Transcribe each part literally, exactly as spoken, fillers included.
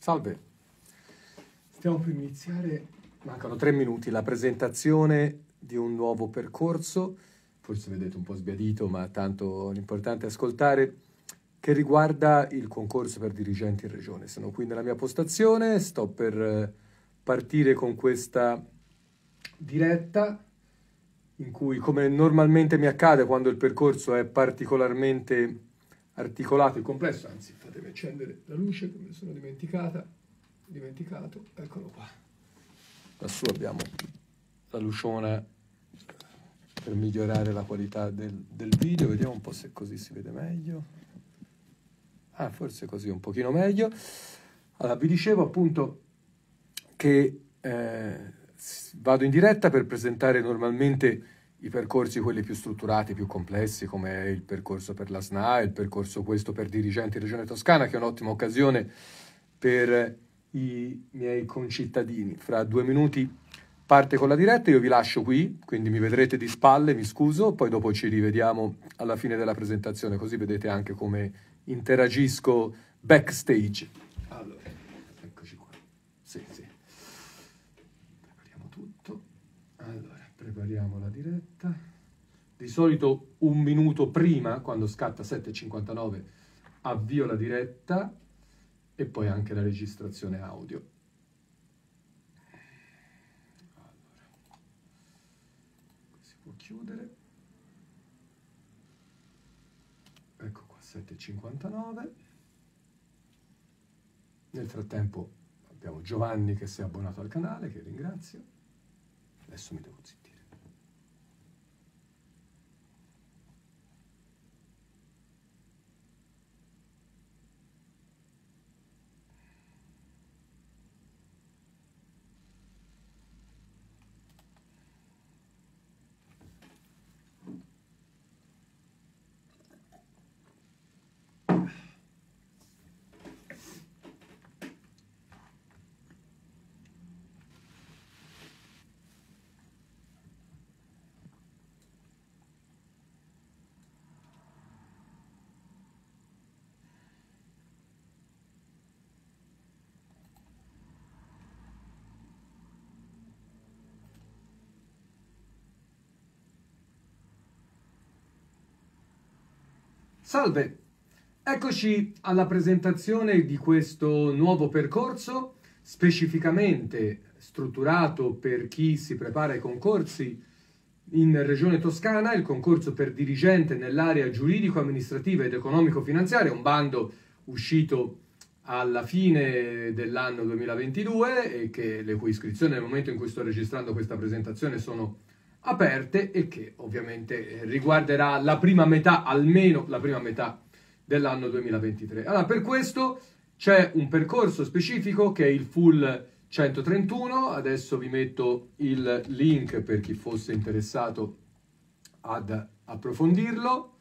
Salve, stiamo per iniziare, mancano tre minuti, la presentazione di un nuovo percorso, forse vedete un po' sbiadito, ma tanto l'importante è ascoltare, che riguarda il concorso per dirigenti in regione. Sono qui nella mia postazione, sto per partire con questa diretta in cui, come normalmente mi accade quando il percorso è particolarmente articolato e complesso, anzi fatemi accendere la luce che me ne sono dimenticata, dimenticato, eccolo qua. Lassù abbiamo la luciona per migliorare la qualità del, del video, vediamo un po' se così si vede meglio. Ah, forse così un pochino meglio. Allora, vi dicevo appunto che eh, vado in diretta per presentare normalmente i percorsi, quelli più strutturati, più complessi, come il percorso per la S N A, il percorso questo per dirigenti in Regione Toscana, che è un'ottima occasione per i miei concittadini. Fra due minuti parte con la diretta, io vi lascio qui, quindi mi vedrete di spalle, mi scuso, poi dopo ci rivediamo alla fine della presentazione, così vedete anche come interagisco backstage. Allora, eccoci qua. Sì, sì. Prepariamo tutto. Allora, prepariamo la diretta. Di solito un minuto prima, quando scatta sette e cinquantanove, avvio la diretta e poi anche la registrazione audio. Allora, si può chiudere. Ecco qua, sette e cinquantanove. Nel frattempo abbiamo Giovanni che si è abbonato al canale, che ringrazio. Adesso mi devo zittire. Salve, eccoci alla presentazione di questo nuovo percorso specificamente strutturato per chi si prepara ai concorsi in Regione Toscana, il concorso per dirigente nell'area giuridico-amministrativa ed economico-finanziaria, un bando uscito alla fine dell'anno duemilaventidue e che le cui iscrizioni nel momento in cui sto registrando questa presentazione sono aperte e che ovviamente riguarderà la prima metà, almeno la prima metà dell'anno duemilaventitré. Allora, per questo c'è un percorso specifico che è il Full centotrentuno, adesso vi metto il link per chi fosse interessato ad approfondirlo.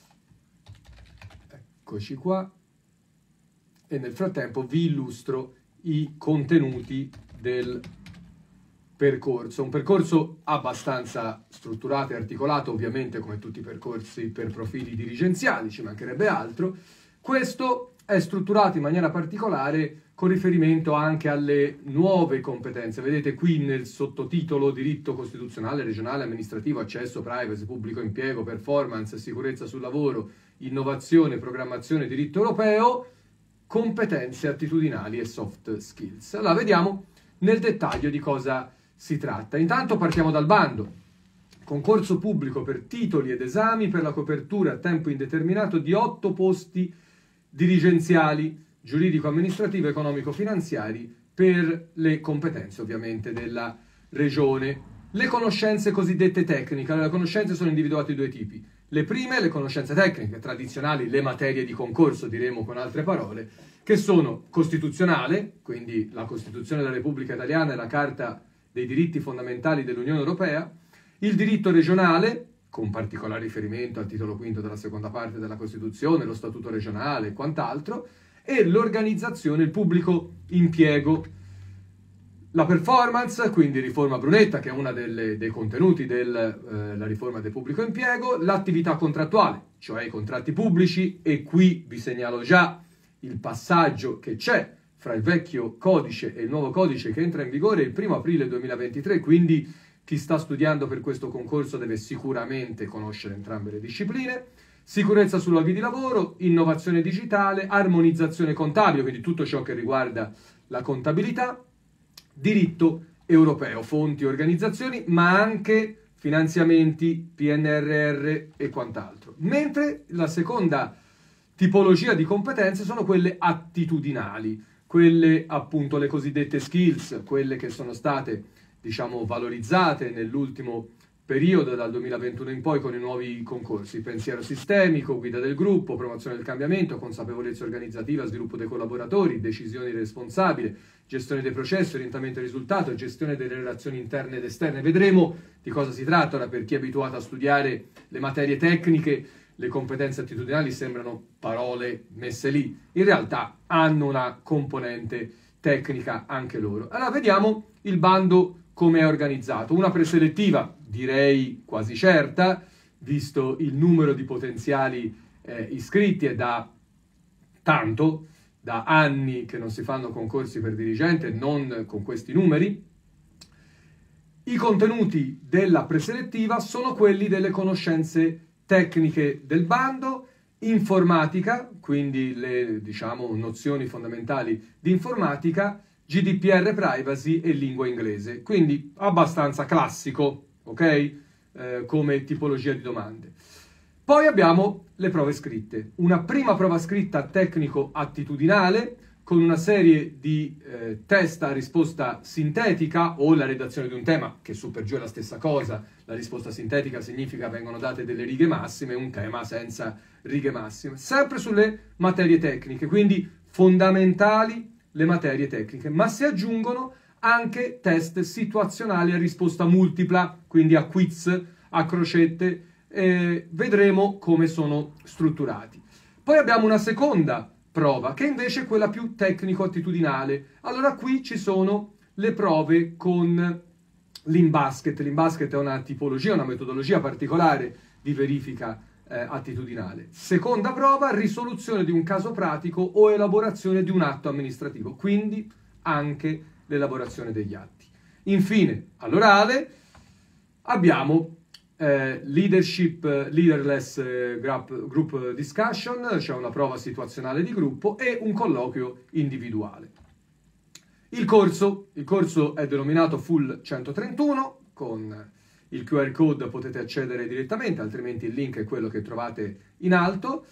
Eccoci qua. E nel frattempo vi illustro i contenuti del percorso, un percorso abbastanza strutturato e articolato, ovviamente come tutti i percorsi per profili dirigenziali, ci mancherebbe altro. Questo è strutturato in maniera particolare con riferimento anche alle nuove competenze. Vedete qui nel sottotitolo diritto costituzionale, regionale, amministrativo, accesso, privacy, pubblico impiego, performance, sicurezza sul lavoro, innovazione, programmazione, diritto europeo, competenze attitudinali e soft skills. Allora vediamo nel dettaglio di cosa si tratta. Intanto partiamo dal bando. Concorso pubblico per titoli ed esami per la copertura a tempo indeterminato di otto posti dirigenziali, giuridico-amministrativo, economico-finanziari per le competenze ovviamente della regione. Le conoscenze cosiddette tecniche. Le conoscenze sono individuate in due tipi. Le prime, le conoscenze tecniche, tradizionali, le materie di concorso, diremo con altre parole, che sono costituzionale, quindi la Costituzione della Repubblica Italiana e la Carta dei diritti fondamentali dell'Unione Europea, il diritto regionale, con particolare riferimento al titolo quinto della seconda parte della Costituzione, lo Statuto regionale e quant'altro, e l'organizzazione, il pubblico impiego. La performance, quindi riforma Brunetta, che è uno dei contenuti della eh, riforma del pubblico impiego, l'attività contrattuale, cioè i contratti pubblici, e qui vi segnalo già il passaggio che c'è fra il vecchio codice e il nuovo codice che entra in vigore il primo aprile duemilaventitré, quindi chi sta studiando per questo concorso deve sicuramente conoscere entrambe le discipline. Sicurezza sui luoghi di lavoro, innovazione digitale, armonizzazione contabile, quindi tutto ciò che riguarda la contabilità, diritto europeo, fonti, organizzazioni, ma anche finanziamenti, P N R R e quant'altro. Mentre la seconda tipologia di competenze sono quelle attitudinali, quelle appunto le cosiddette skills, quelle che sono state, diciamo, valorizzate nell'ultimo periodo, dal duemilaventuno in poi, con i nuovi concorsi: pensiero sistemico, guida del gruppo, promozione del cambiamento, consapevolezza organizzativa, sviluppo dei collaboratori, decisioni responsabili, gestione dei processi, orientamento al risultato, gestione delle relazioni interne ed esterne. Vedremo di cosa si tratta. Ora, per chi è abituato a studiare le materie tecniche, le competenze attitudinali sembrano parole messe lì. In realtà hanno una componente tecnica anche loro. Allora vediamo il bando come è organizzato. Una preselettiva, direi quasi certa, visto il numero di potenziali eh, iscritti, è da tanto, da anni che non si fanno concorsi per dirigente, non con questi numeri. I contenuti della preselettiva sono quelli delle conoscenze tecniche del bando, informatica, quindi le, diciamo, nozioni fondamentali di informatica, G D P R, privacy e lingua inglese, quindi abbastanza classico, ok? Eh, come tipologia di domande. Poi abbiamo le prove scritte. Una prima prova scritta tecnico-attitudinale con una serie di eh, test a risposta sintetica o la redazione di un tema, che su per giù è la stessa cosa. La risposta sintetica significa vengono date delle righe massime, un tema senza righe massime. Sempre sulle materie tecniche, quindi fondamentali le materie tecniche, ma si aggiungono anche test situazionali a risposta multipla, quindi a quiz, a crocette. Eh, vedremo come sono strutturati. Poi abbiamo una seconda prova, che invece è quella più tecnico-attitudinale. Allora qui ci sono le prove con l'InBasket. L'InBasket è una tipologia, una metodologia particolare di verifica eh, attitudinale. Seconda prova, risoluzione di un caso pratico o elaborazione di un atto amministrativo, quindi anche l'elaborazione degli atti. Infine, all'orale abbiamo Eh, leadership, leaderless eh, group, group discussion, cioè una prova situazionale di gruppo, e un colloquio individuale. Il corso, il corso è denominato Full centotrentuno, con il Q R code potete accedere direttamente, altrimenti il link è quello che trovate in alto.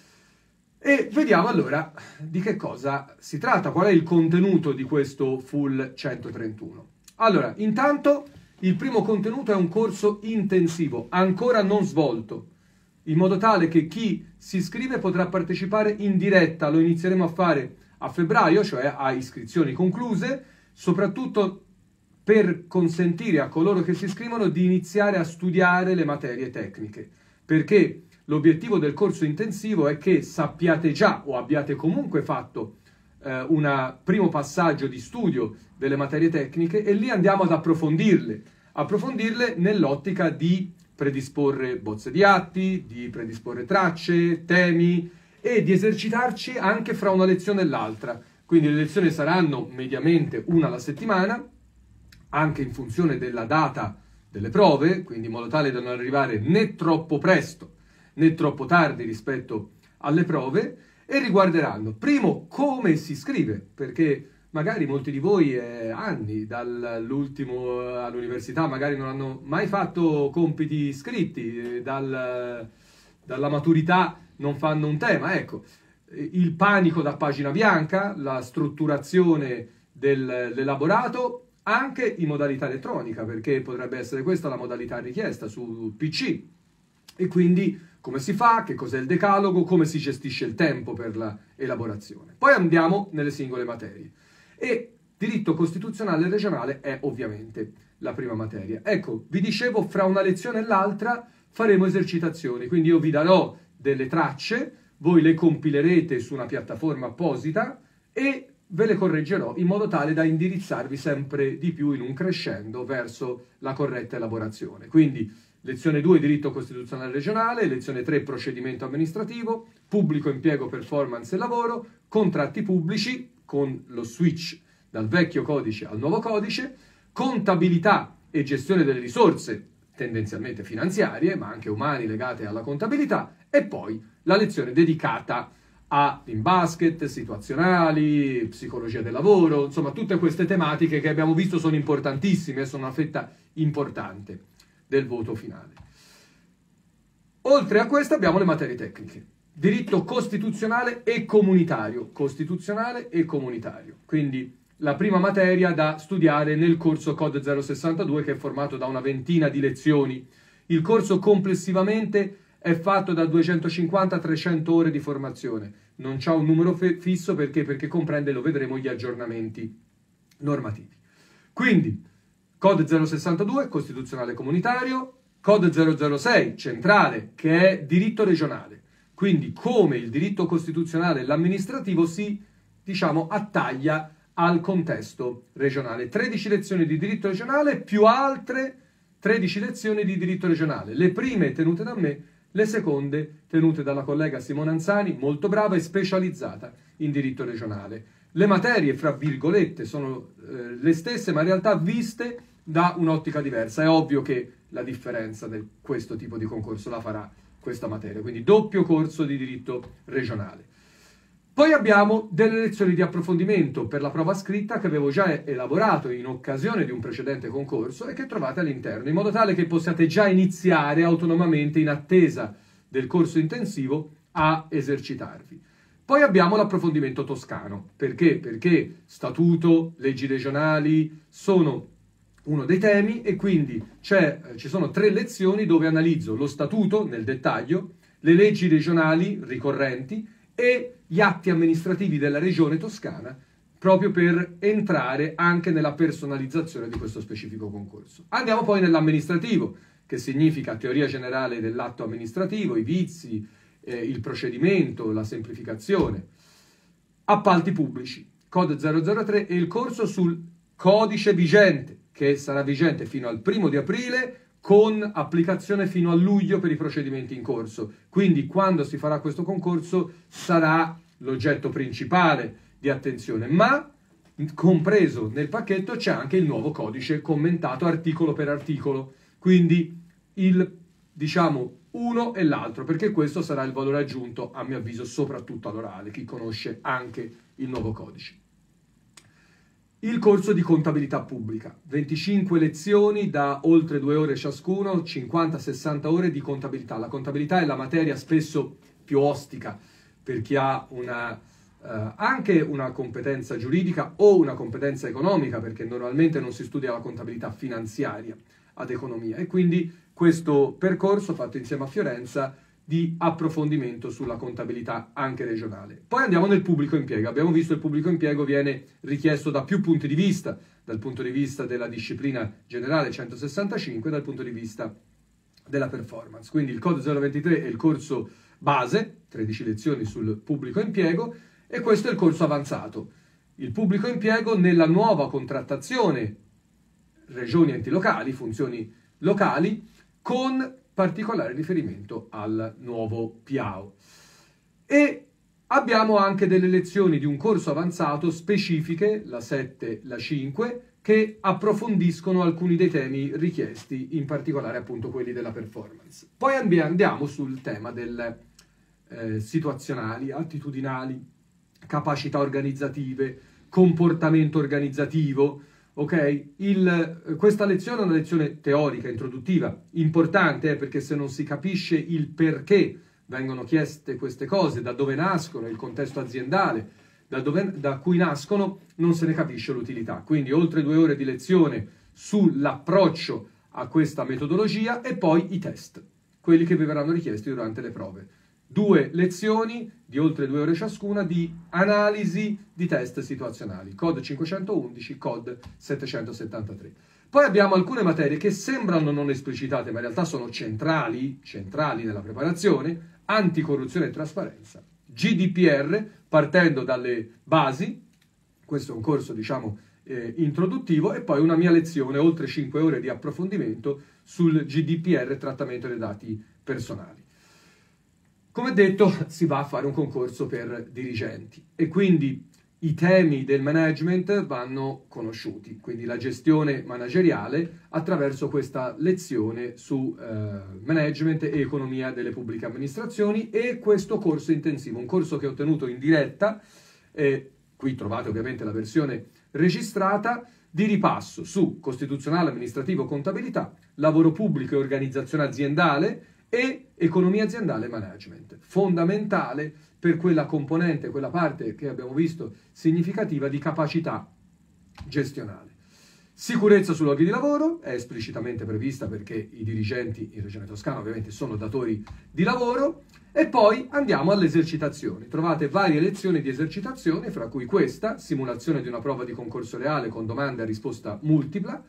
E vediamo allora di che cosa si tratta, qual è il contenuto di questo Full centotrentuno. Allora, intanto il primo contenuto è un corso intensivo, ancora non svolto, in modo tale che chi si iscrive potrà partecipare in diretta. Lo inizieremo a fare a febbraio, cioè a iscrizioni concluse, soprattutto per consentire a coloro che si iscrivono di iniziare a studiare le materie tecniche, perché l'obiettivo del corso intensivo è che sappiate già o abbiate comunque fatto eh, un primo passaggio di studio delle materie tecniche, e lì andiamo ad approfondirle, approfondirle nell'ottica di predisporre bozze di atti, di predisporre tracce, temi, e di esercitarci anche fra una lezione e l'altra. Quindi le lezioni saranno mediamente una alla settimana, anche in funzione della data delle prove, quindi in modo tale da non arrivare né troppo presto né troppo tardi rispetto alle prove, e riguarderanno, primo, come si scrive, perché magari molti di voi eh, anni dall'ultimo all'università magari non hanno mai fatto compiti scritti, eh, dal, dalla maturità non fanno un tema. Ecco, il panico da pagina bianca, la strutturazione del, dell'elaborato, anche in modalità elettronica, perché potrebbe essere questa la modalità richiesta su P C, e quindi come si fa, che cos'è il decalogo, come si gestisce il tempo per la elaborazione. Poi andiamo nelle singole materie. E diritto costituzionale regionale è ovviamente la prima materia. Ecco, vi dicevo, fra una lezione e l'altra faremo esercitazioni, quindi io vi darò delle tracce, voi le compilerete su una piattaforma apposita e ve le correggerò in modo tale da indirizzarvi sempre di più in un crescendo verso la corretta elaborazione. Quindi lezione due diritto costituzionale regionale, lezione tre procedimento amministrativo, pubblico impiego, performance e lavoro, contratti pubblici con lo switch dal vecchio codice al nuovo codice, contabilità e gestione delle risorse tendenzialmente finanziarie, ma anche umane legate alla contabilità, e poi la lezione dedicata a in basket, situazionali, psicologia del lavoro, insomma tutte queste tematiche che abbiamo visto sono importantissime e sono una fetta importante del voto finale. Oltre a questo abbiamo le materie tecniche, diritto costituzionale e comunitario, costituzionale e comunitario, quindi la prima materia da studiare nel corso C O D zero sessantadue, che è formato da una ventina di lezioni. Il corso complessivamente è fatto da duecentocinquanta a trecento ore di formazione, non c'ha un numero fisso perché, perché comprende, lo vedremo, gli aggiornamenti normativi. Quindi C O D zero sessantadue, costituzionale comunitario, C O D zero zero sei, centrale, che è diritto regionale, quindi come il diritto costituzionale e l'amministrativo si, diciamo, attaglia al contesto regionale. tredici lezioni di diritto regionale più altre tredici lezioni di diritto regionale. Le prime tenute da me, le seconde tenute dalla collega Simona Anzani, molto brava e specializzata in diritto regionale. Le materie, fra virgolette, sono eh, le stesse, ma in realtà viste da un'ottica diversa. È ovvio che la differenza di questo tipo di concorso la farà questa materia, quindi doppio corso di diritto regionale. Poi abbiamo delle lezioni di approfondimento per la prova scritta che avevo già elaborato in occasione di un precedente concorso e che trovate all'interno, in modo tale che possiate già iniziare autonomamente, in attesa del corso intensivo, a esercitarvi. Poi abbiamo l'approfondimento toscano. Perché? Perché statuto, leggi regionali sono uno dei temi e quindi c'è, ci sono tre lezioni dove analizzo lo statuto nel dettaglio, le leggi regionali ricorrenti e gli atti amministrativi della regione toscana, proprio per entrare anche nella personalizzazione di questo specifico concorso. Andiamo poi nell'amministrativo, che significa teoria generale dell'atto amministrativo, i vizi, eh, il procedimento, la semplificazione. Appalti pubblici, C O D zero zero tre e il corso sul codice vigente, che sarà vigente fino al primo di aprile, con applicazione fino a luglio per i procedimenti in corso. Quindi quando si farà questo concorso sarà l'oggetto principale di attenzione, ma compreso nel pacchetto c'è anche il nuovo codice commentato articolo per articolo, quindi il, diciamo, uno e l'altro, perché questo sarà il valore aggiunto, a mio avviso, soprattutto all'orale, chi conosce anche il nuovo codice. Il corso di contabilità pubblica, venticinque lezioni da oltre due ore ciascuno, cinquanta sessanta ore di contabilità. La contabilità è la materia spesso più ostica per chi ha una, eh, anche una competenza giuridica o una competenza economica, perché normalmente non si studia la contabilità finanziaria ad economia. E quindi questo percorso fatto insieme a Fiorenza di approfondimento sulla contabilità anche regionale. Poi andiamo nel pubblico impiego. Abbiamo visto che il pubblico impiego viene richiesto da più punti di vista, dal punto di vista della disciplina generale centosessantacinque, dal punto di vista della performance. Quindi il C O D zero ventitré è il corso base, tredici lezioni sul pubblico impiego, e questo è il corso avanzato. Il pubblico impiego nella nuova contrattazione regioni, enti locali, funzioni locali, con particolare riferimento al nuovo P A O. E abbiamo anche delle lezioni di un corso avanzato specifiche, la sette, la cinque, che approfondiscono alcuni dei temi richiesti, in particolare appunto quelli della performance. Poi andiamo sul tema del eh, situazionali, attitudinali, capacità organizzative, comportamento organizzativo. Ok, il, questa lezione è una lezione teorica, introduttiva, importante eh, perché se non si capisce il perché vengono chieste queste cose, da dove nascono, il contesto aziendale, da, dove, da cui nascono, non se ne capisce l'utilità. Quindi oltre due ore di lezione sull'approccio a questa metodologia e poi i test, quelli che vi verranno richiesti durante le prove. Due lezioni di oltre due ore ciascuna di analisi di test situazionali, C O D cinquecentoundici, C O D settecentosettantatré. Poi abbiamo alcune materie che sembrano non esplicitate, ma in realtà sono centrali, centrali nella preparazione: anticorruzione e trasparenza, G D P R, partendo dalle basi. Questo è un corso, diciamo, eh, introduttivo e poi una mia lezione, oltre cinque ore di approfondimento sul G D P R, trattamento dei dati personali. Come detto, si va a fare un concorso per dirigenti e quindi i temi del management vanno conosciuti, quindi la gestione manageriale attraverso questa lezione su eh, management e economia delle pubbliche amministrazioni e questo corso intensivo, un corso che ho tenuto in diretta, eh, qui trovate ovviamente la versione registrata, di ripasso su costituzionale, amministrativo, contabilità, lavoro pubblico e organizzazione aziendale e economia aziendale e management, fondamentale per quella componente, quella parte che abbiamo visto significativa di capacità gestionale. Sicurezza sui luoghi di lavoro è esplicitamente prevista perché i dirigenti in Regione Toscana ovviamente sono datori di lavoro e poi andiamo alle esercitazioni. Trovate varie lezioni di esercitazione, fra cui questa, simulazione di una prova di concorso reale con domande a risposta multipla,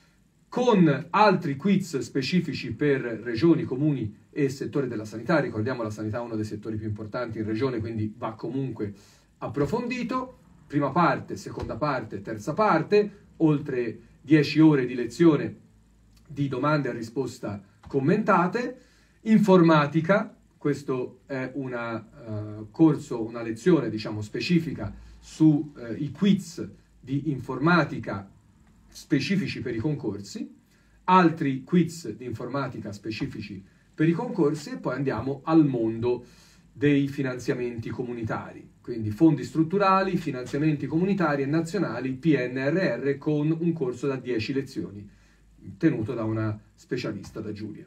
con altri quiz specifici per regioni, comuni e settore della sanità. Ricordiamo la sanità è uno dei settori più importanti in regione, quindi va comunque approfondito. Prima parte, seconda parte, terza parte, oltre dieci ore di lezione di domande a risposta commentate. Informatica, questo è un uh, corso, una lezione diciamo specifica sui uh, quiz di informatica specifici per i concorsi, altri quiz di informatica specifici per i concorsi e poi andiamo al mondo dei finanziamenti comunitari, quindi fondi strutturali, finanziamenti comunitari e nazionali, P N R R, con un corso da dieci lezioni tenuto da una specialista, da Giulia.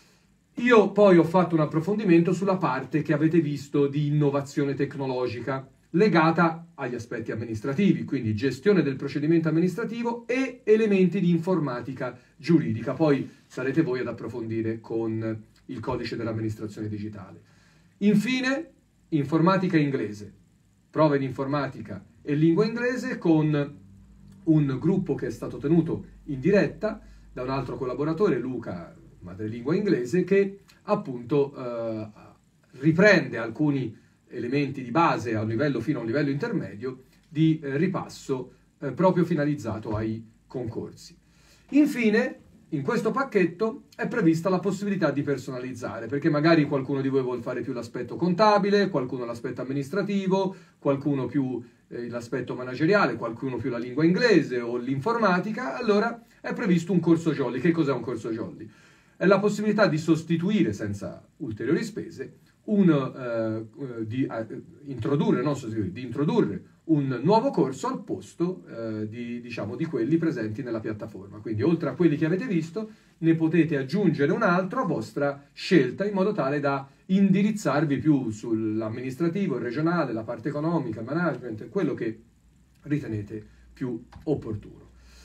Io poi ho fatto un approfondimento sulla parte che avete visto di innovazione tecnologica legata agli aspetti amministrativi, quindi gestione del procedimento amministrativo e elementi di informatica giuridica. Poi sarete voi ad approfondire con il codice dell'amministrazione digitale. Infine, informatica inglese, prove di informatica e lingua inglese con un gruppo che è stato tenuto in diretta da un altro collaboratore, Luca, madrelingua inglese, che appunto eh, riprende alcuni elementi di base a un livello fino a un livello intermedio di eh, ripasso eh, proprio finalizzato ai concorsi. Infine, in questo pacchetto è prevista la possibilità di personalizzare, perché magari qualcuno di voi vuole fare più l'aspetto contabile, qualcuno l'aspetto amministrativo, qualcuno più eh, l'aspetto manageriale, qualcuno più la lingua inglese o l'informatica, allora è previsto un corso Jolly. Che cos'è un corso Jolly? È la possibilità di sostituire senza ulteriori spese Un, uh, di uh, introdurre, non sostituire, di introdurre un nuovo corso al posto uh, di, diciamo, di quelli presenti nella piattaforma. Quindi oltre a quelli che avete visto ne potete aggiungere un altro a vostra scelta in modo tale da indirizzarvi più sull'amministrativo, il regionale, la parte economica, il management, quello che ritenete più opportuno.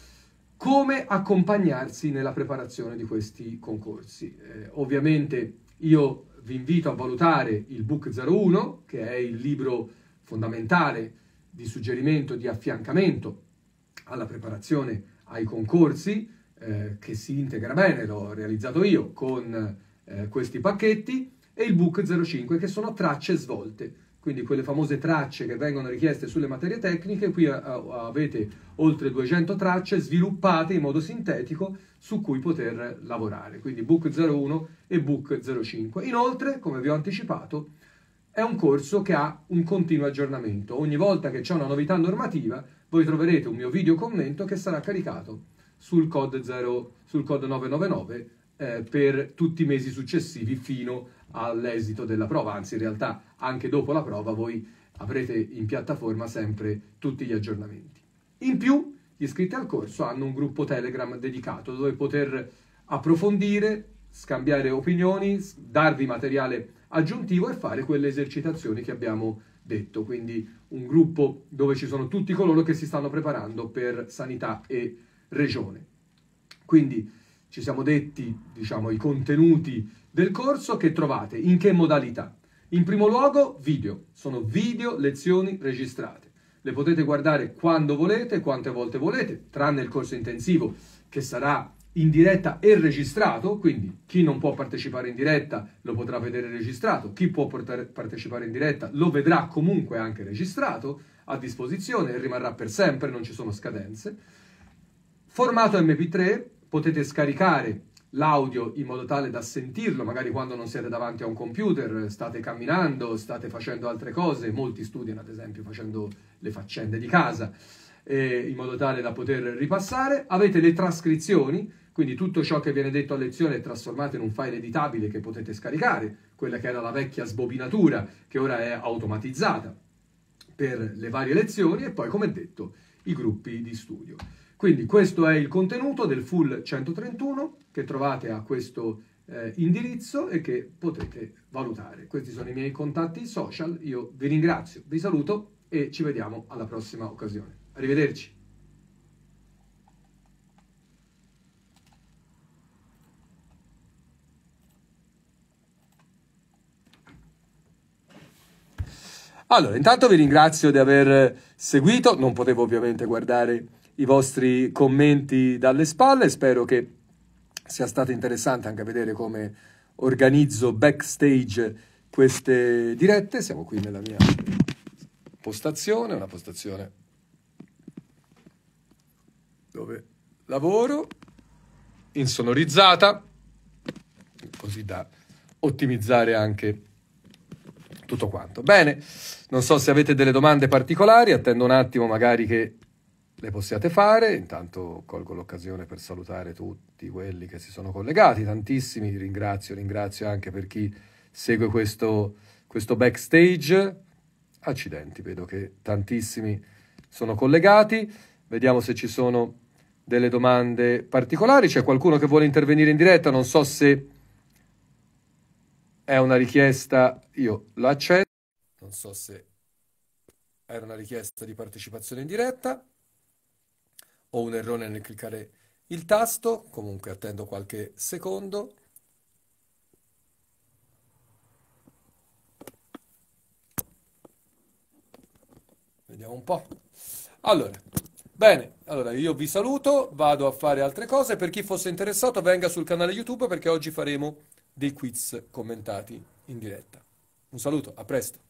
Come accompagnarsi nella preparazione di questi concorsi? Eh, ovviamente io vi invito a valutare il Book zero uno, che è il libro fondamentale di suggerimento, di affiancamento alla preparazione ai concorsi, eh, che si integra bene, l'ho realizzato io, con eh, questi pacchetti, e il Book zero cinque, che sono tracce svolte, quindi quelle famose tracce che vengono richieste sulle materie tecniche. Qui a, a, avete oltre duecento tracce sviluppate in modo sintetico su cui poter lavorare, quindi Book zero uno e Book zero cinque. Inoltre, come vi ho anticipato, è un corso che ha un continuo aggiornamento. Ogni volta che c'è una novità normativa, voi troverete un mio video commento che sarà caricato sul code, zero, sul code novecentonovantanove eh, per tutti i mesi successivi fino all'esito della prova. Anzi, in realtà, anche dopo la prova voi avrete in piattaforma sempre tutti gli aggiornamenti. In più, gli iscritti al corso hanno un gruppo Telegram dedicato dove poter approfondire, scambiare opinioni, darvi materiale aggiuntivo e fare quelle esercitazioni che abbiamo detto. Quindi un gruppo dove ci sono tutti coloro che si stanno preparando per sanità e regione. Quindi ci siamo detti, diciamo, i contenuti del corso che trovate in che modalità? In primo luogo video, sono video lezioni registrate. Le potete guardare quando volete, quante volte volete, tranne il corso intensivo che sarà in diretta e registrato, quindi chi non può partecipare in diretta lo potrà vedere registrato, chi può partecipare in diretta lo vedrà comunque anche registrato a disposizione e rimarrà per sempre, non ci sono scadenze. Formato emme pi tre, potete scaricare l'audio in modo tale da sentirlo, magari quando non siete davanti a un computer, state camminando, state facendo altre cose, molti studiano ad esempio facendo le faccende di casa, eh, in modo tale da poter ripassare. Avete le trascrizioni, quindi tutto ciò che viene detto a lezione è trasformato in un file editabile che potete scaricare, quella che era la vecchia sbobinatura che ora è automatizzata per le varie lezioni, e poi come detto i gruppi di studio. Quindi questo è il contenuto del Full centotrentuno che trovate a questo eh, indirizzo e che potete valutare. Questi sono i miei contatti social, io vi ringrazio, vi saluto e ci vediamo alla prossima occasione. Arrivederci. Allora, intanto vi ringrazio di aver seguito, non potevo ovviamente guardare i vostri commenti dalle spalle, spero che sia stato interessante anche vedere come organizzo backstage queste dirette. Siamo qui nella mia postazione, una postazione dove lavoro, insonorizzata, così da ottimizzare anche tutto quanto. Bene, non so se avete delle domande particolari, attendo un attimo magari che le possiate fare. Intanto colgo l'occasione per salutare tutti quelli che si sono collegati, tantissimi, ringrazio, ringrazio anche per chi segue questo, questo backstage. Accidenti, vedo che tantissimi sono collegati, vediamo se ci sono delle domande particolari. C'è qualcuno che vuole intervenire in diretta, non so se è una richiesta, io la accetto, non so se era una richiesta di partecipazione in diretta o un errore nel cliccare il tasto, comunque attendo qualche secondo. Vediamo un po'. Allora, bene, allora io vi saluto, vado a fare altre cose. Per chi fosse interessato venga sul canale YouTube perché oggi faremo dei quiz commentati in diretta. Un saluto, a presto.